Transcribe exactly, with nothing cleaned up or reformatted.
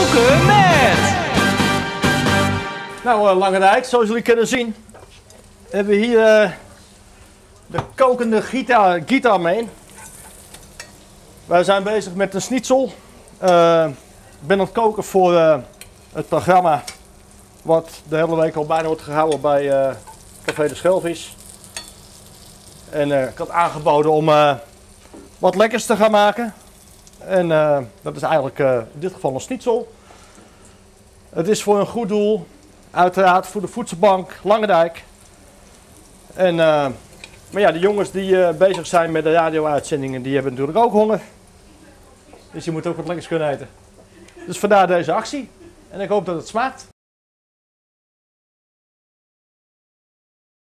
Koken met... Nou, uh, Langendijk, zoals jullie kunnen zien, hebben we hier uh, de kokende gita, gita mee. Wij zijn bezig met een schnitzel. Uh, ik ben aan het koken voor uh, het programma wat de hele week al bijna wordt gehouden bij uh, Café de Schelvis. En uh, ik had aangeboden om uh, wat lekkers te gaan maken. En uh, dat is eigenlijk uh, in dit geval een schnitzel. Het is voor een goed doel. Uiteraard voor de voedselbank Langendijk. En, uh, maar ja, de jongens die uh, bezig zijn met de radio-uitzendingen, die hebben natuurlijk ook honger. Dus je moet ook wat lekkers kunnen eten. Dus vandaar deze actie. En ik hoop dat het smaakt.